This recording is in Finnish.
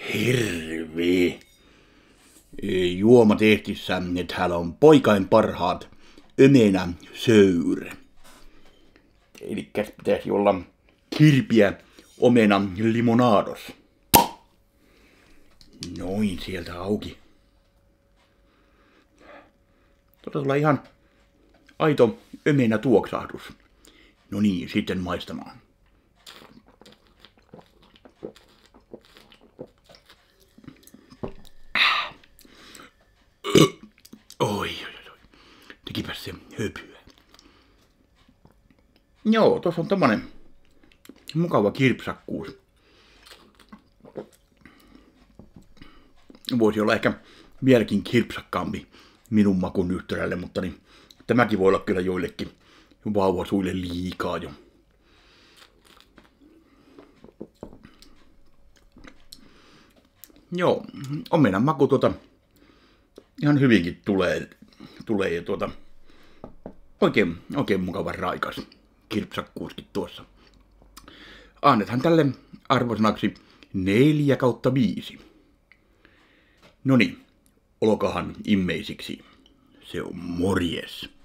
Hirvi. Juomatehtissä täällä on poikain parhaat ömenä söyrä. Elikkäs pitäisi olla kirpiä omena limonados. Noin sieltä auki. Tulla ihan aito ömenä tuoksahdus. No niin, sitten maistamaan. Oi. Tekipäs se höpyä. Joo, tossa on tommonen mukava kirpsakkuus. Voisi olla ehkä vieläkin kirpsakkaampi minun makun yhtälälle, mutta niin, tämäkin voi olla kyllä joillekin vauvasuille liikaa jo. Joo, omenan maku ihan hyvinkin tulee ja oikein mukava raikas kirpsakkuuskin tuossa. Annethan tälle arvosanaksi 4/5. Noniin, olkahan immeisiksi. Se on morjes.